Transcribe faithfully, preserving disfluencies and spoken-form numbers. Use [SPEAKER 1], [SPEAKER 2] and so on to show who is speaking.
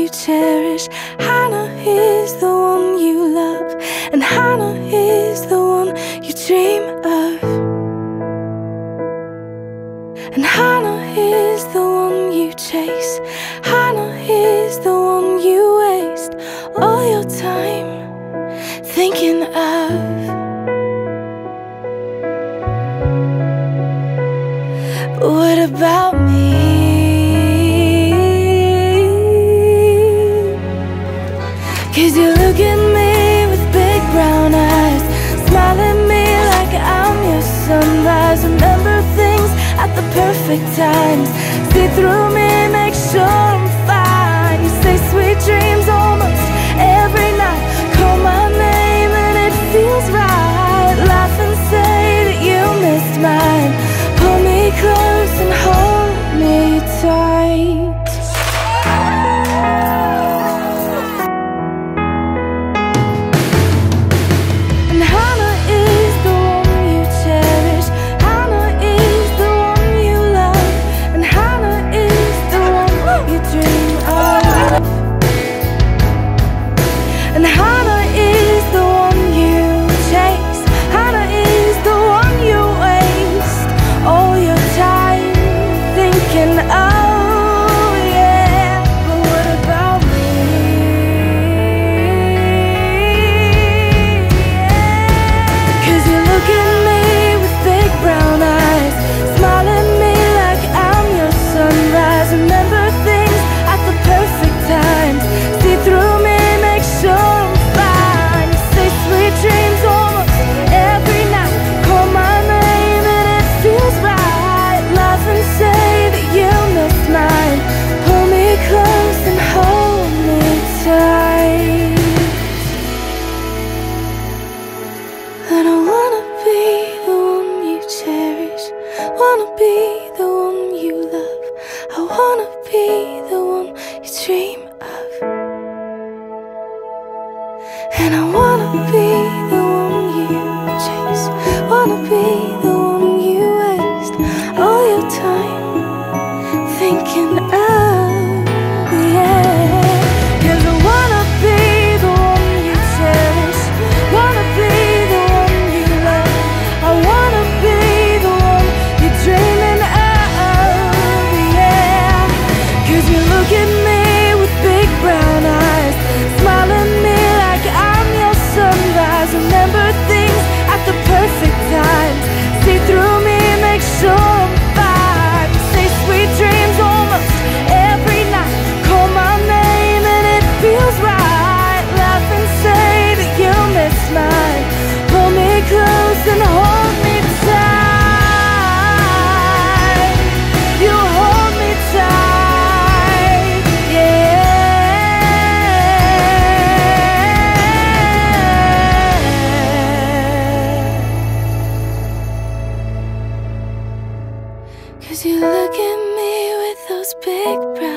[SPEAKER 1] you cherish. Hannah is the one you love, and Hannah is the one you dream of. And Hannah is the one you chase. Hannah is the one you waste all your time thinking of. But what about me? Cause you look at me with big brown eyes, smile at me like I'm your sunrise. Remember things at the perfect times, see through me, make sure I'm fine. You say sweet dreams almost every night, call my name and it feels right. Laugh and say that you missed mine, pull me close and hold me tight. And Hannah is the one you cherish. Hannah is the one you love, and Hannah is the one you dream of. And Hannah is the one you chase. Hannah is the one you waste all your time thinking oh yeah. But what about me? Cause you look at me with big brown eyes, smile at me like I'm your sunrise. Remember things at the perfect times, see through me, make sure I'm fine. You say sweet dreams almost every night, call my name and it feels right. Laugh and say that you missed mine, pull me close and hold me tight. And I wanna be the one you cherish, wanna be the one you love, I wanna be the one you dream of. And I wanna be the one you chase, wanna be the one you waste all your time thinking of, yeah. Cause I wanna be the one you cherish, wanna be the one you love, I wanna be the one you're dreaming of, yeah. Cause you look at me with big brown eyes, smile at me like I'm your sunrise. Remember things at the perfect times, see through me, make sure I'm fine. Say sweet dreams almost every night, call my name and it feels right. Laugh and say that you missed mine, pull me close and hold me tight. You hold me tight, yeah. Cause you look at me with those big brown